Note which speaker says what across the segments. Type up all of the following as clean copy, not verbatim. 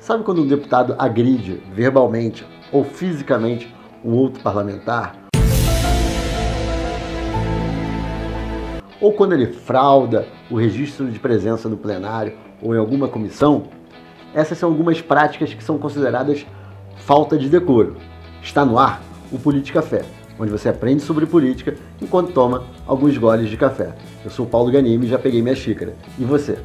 Speaker 1: Sabe quando um deputado agride verbalmente ou fisicamente um outro parlamentar? Ou quando ele frauda o registro de presença no plenário ou em alguma comissão? Essas são algumas práticas que são consideradas falta de decoro. Está no ar o Política Café, onde você aprende sobre política enquanto toma alguns goles de café. Eu sou o Paulo Ganimi e já peguei minha xícara. E você?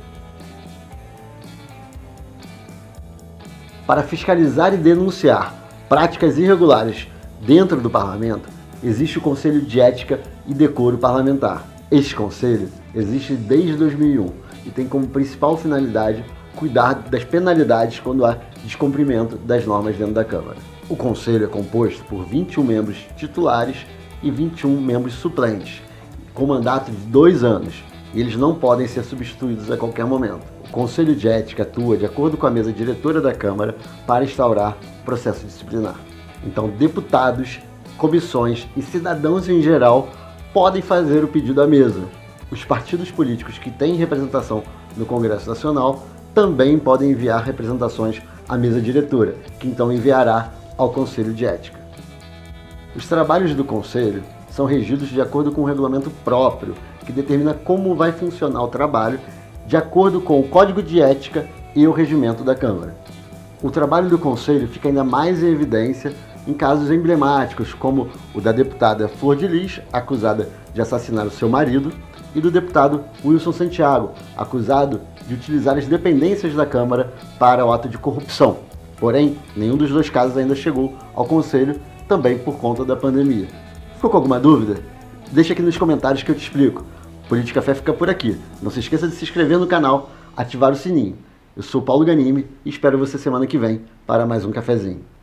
Speaker 1: Para fiscalizar e denunciar práticas irregulares dentro do parlamento, existe o Conselho de Ética e Decoro Parlamentar. Este conselho existe desde 2001 e tem como principal finalidade cuidar das penalidades quando há descumprimento das normas dentro da Câmara. O conselho é composto por 21 membros titulares e 21 membros suplentes, com mandato de 2 anos, e eles não podem ser substituídos a qualquer momento. O Conselho de Ética atua de acordo com a mesa diretora da Câmara para instaurar processo disciplinar. Então, deputados, comissões e cidadãos em geral podem fazer o pedido à mesa. Os partidos políticos que têm representação no Congresso Nacional também podem enviar representações à mesa diretora, que então enviará ao Conselho de Ética. Os trabalhos do Conselho são regidos de acordo com um regulamento próprio, que determina como vai funcionar o trabalho de acordo com o Código de Ética e o Regimento da Câmara. O trabalho do Conselho fica ainda mais em evidência em casos emblemáticos, como o da deputada Flor de Lis, acusada de assassinar o seu marido, e do deputado Wilson Santiago, acusado de utilizar as dependências da Câmara para o ato de corrupção. Porém, nenhum dos dois casos ainda chegou ao Conselho, também por conta da pandemia. Ficou com alguma dúvida? Deixa aqui nos comentários que eu te explico. Política Café fica por aqui. Não se esqueça de se inscrever no canal, ativar o sininho. Eu sou o Paulo Ganimi e espero você semana que vem para mais um cafezinho.